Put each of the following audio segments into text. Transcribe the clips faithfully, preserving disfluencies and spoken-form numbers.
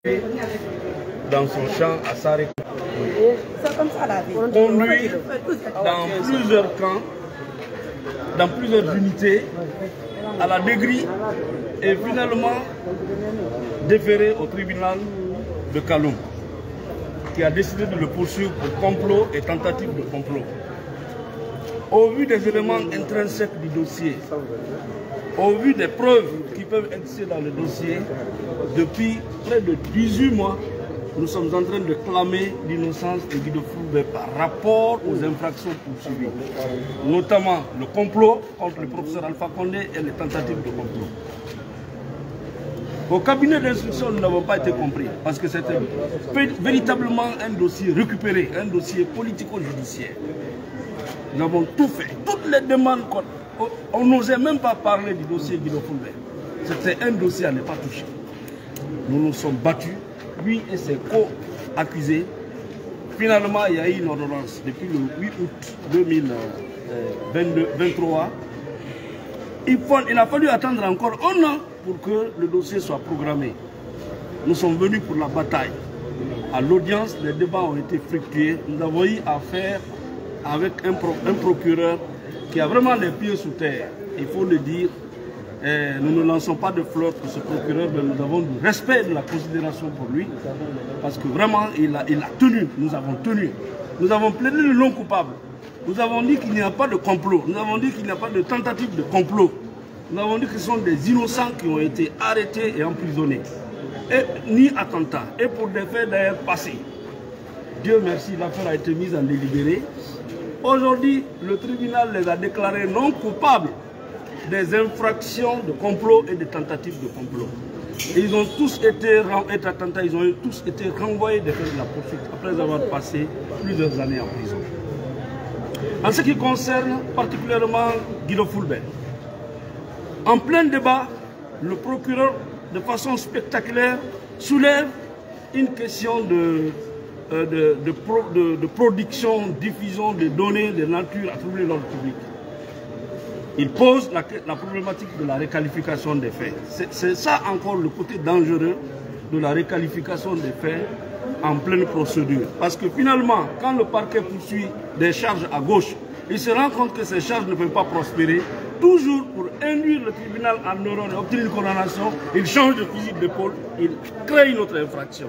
dans son champ à Sarek. Conduit dans plusieurs camps, dans plusieurs unités, à la degrée et finalement déféré au tribunal de Kaloum, qui a décidé de le poursuivre pour complot et tentative de complot. Au vu des éléments intrinsèques du dossier, au vu des preuves qui peuvent exister dans le dossier, depuis près de dix-huit mois, nous sommes en train de clamer l'innocence de Guido Fulbert par rapport aux infractions poursuivies, notamment le complot contre le professeur Alpha Condé et les tentatives de complot. Au cabinet d'instruction, nous n'avons pas été compris parce que c'était véritablement un dossier récupéré, un dossier politico-judiciaire. Nous avons tout fait, toutes les demandes, on n'osait même pas parler du dossier Guido Fulbert. C'était un dossier à ne pas toucher. Nous nous sommes battus, lui et ses co-accusés. Finalement, il y a eu une ordonnance depuis le huit août deux mille vingt-trois. Il, faut, il a fallu attendre encore un an pour que le dossier soit programmé. Nous sommes venus pour la bataille. À l'audience, les débats ont été fructueux. Nous avons eu affaire avec un, pro, un procureur qui a vraiment les pieds sous terre. Il faut le dire. Et nous ne lançons pas de fleurs pour ce procureur, mais nous avons du respect et de la considération pour lui, parce que vraiment, il a, il a tenu, nous avons tenu. Nous avons plaidé le non coupable. Nous avons dit qu'il n'y a pas de complot. Nous avons dit qu'il n'y a pas de tentative de complot. Nous avons dit que ce sont des innocents qui ont été arrêtés et emprisonnés. Et, ni attentat. Et pour des faits d'ailleurs passés. Dieu merci, l'affaire a été mise en délibéré. Aujourd'hui, le tribunal les a déclarés non coupables des infractions de complot et de tentatives de complot. Et ils ont tous été, été attentats, ils ont tous été renvoyés des faits de la poursuite après avoir passé plusieurs années en prison. En ce qui concerne particulièrement Guido Fulbert, en plein débat, le procureur, de façon spectaculaire, soulève une question de, euh, de, de, pro, de, de production, diffusion de données de nature à troubler l'ordre public. Il pose la, la problématique de la réqualification des faits. C'est ça encore le côté dangereux de la réqualification des faits en pleine procédure. Parce que finalement, quand le parquet poursuit des charges à gauche, il se rend compte que ces charges ne peuvent pas prospérer. Toujours pour induire le tribunal en erreur et obtenir une condamnation, il change de fusil d'épaule, il crée une autre infraction.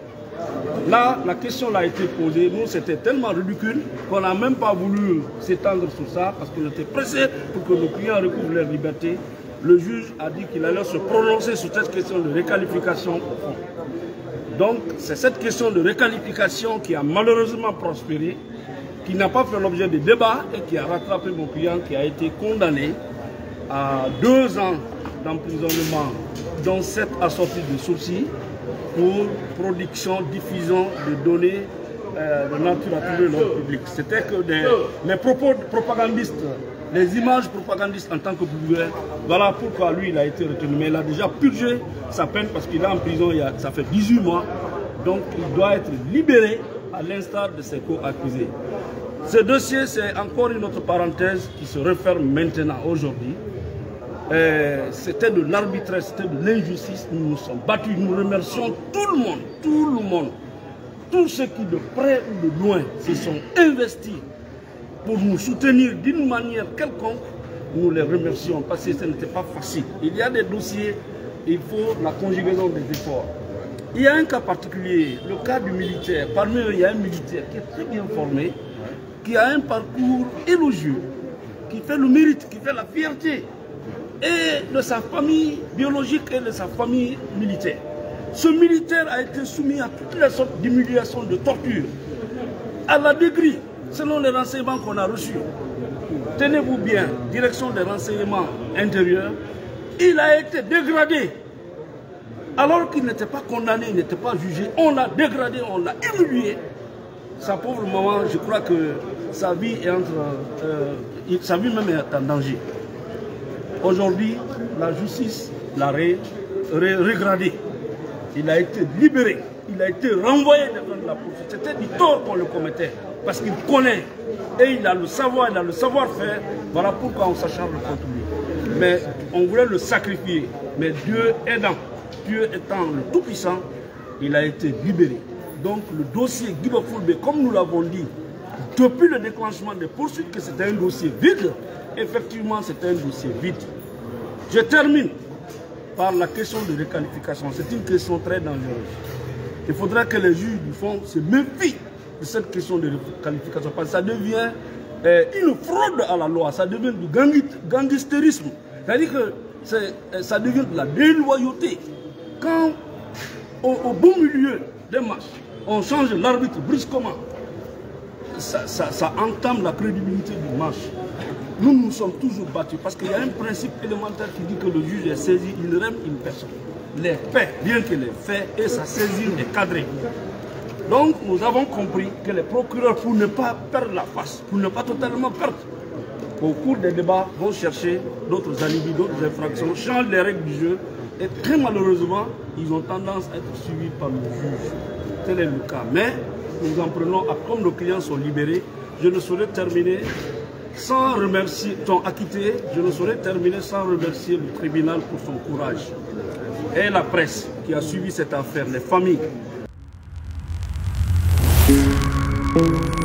Là, la question a été posée. Nous, c'était tellement ridicule qu'on n'a même pas voulu s'étendre sur ça parce qu'on était pressé pour que nos clients recouvrent leur liberté. Le juge a dit qu'il allait se prononcer sur cette question de réqualification au fond. Donc, c'est cette question de réqualification qui a malheureusement prospéré, qui n'a pas fait l'objet de débat et qui a rattrapé mon client qui a été condamné à deux ans d'emprisonnement, dont sept assortis de sursis, pour production, diffusion de données euh, de nature à troubler l'ordre public. C'était que des, les propos propagandistes, les images propagandistes en tant que public, voilà pourquoi lui il a été retenu. Mais il a déjà purgé sa peine parce qu'il est en prison, il y a, ça fait dix-huit mois. Donc il doit être libéré à l'instar de ses co-accusés. Ce dossier, c'est encore une autre parenthèse qui se referme maintenant, aujourd'hui. C'était de l'arbitraire, c'était de l'injustice. Nous nous sommes battus, nous remercions tout le monde, tout le monde, tous ceux qui de près ou de loin se sont investis pour nous soutenir d'une manière quelconque. Nous les remercions parce que ce n'était pas facile. Il y a des dossiers, il faut la conjugaison des efforts. Il y a un cas particulier, le cas du militaire. Parmi eux, il y a un militaire qui est très bien formé, qui a un parcours élogieux, qui fait le mérite, qui fait la fierté et de sa famille biologique et de sa famille militaire. Ce militaire a été soumis à toutes les sortes d'humiliations, de torture, à la degré, selon les renseignements qu'on a reçus. Tenez-vous bien, direction des renseignements intérieurs, il a été dégradé. Alors qu'il n'était pas condamné, il n'était pas jugé, on l'a dégradé, on l'a humilié. Sa pauvre maman, je crois que sa vie est entre, euh, sa vie même est en danger. Aujourd'hui, la justice l'a régradé. Il a été libéré. Il a été renvoyé devant la poursuite. C'était du tort qu'on le commettait. Parce qu'il connaît. Et il a le savoir, il a le savoir-faire. Voilà pourquoi on s'acharne contre lui. Mais on voulait le sacrifier. Mais Dieu aidant, Dieu étant le Tout-Puissant, il a été libéré. Donc le dossier Guy Bafulbe, comme nous l'avons dit, depuis le déclenchement des poursuites, que c'était un dossier vide, effectivement c'est un dossier vide. Je termine par la question de requalification. C'est une question très dangereuse. Il faudra que les juges du fond se méfient de cette question de requalification, parce que ça devient euh, une fraude à la loi, ça devient du gangstérisme. C'est-à-dire que ça devient de la déloyauté. Quand au, au bon milieu des matchs, on change l'arbitre brusquement, ça, ça, ça entame la crédibilité du match. Nous nous sommes toujours battus parce qu'il y a un principe élémentaire qui dit que le juge est saisi, il règne une personne. Les faits, bien que les faits et sa saisie est cadrée. Donc nous avons compris que les procureurs, pour ne pas perdre la face, pour ne pas totalement perdre, au cours des débats, vont chercher d'autres alibis, d'autres infractions, changent les règles du jeu et très malheureusement, ils ont tendance à être suivis par le juge. Tel est le cas. Mais nous en prenons à comme nos clients sont libérés. Je ne saurais terminer sans remercier, ton acquitté, je ne saurais terminer sans remercier le tribunal pour son courage. Et la presse qui a suivi cette affaire, les familles.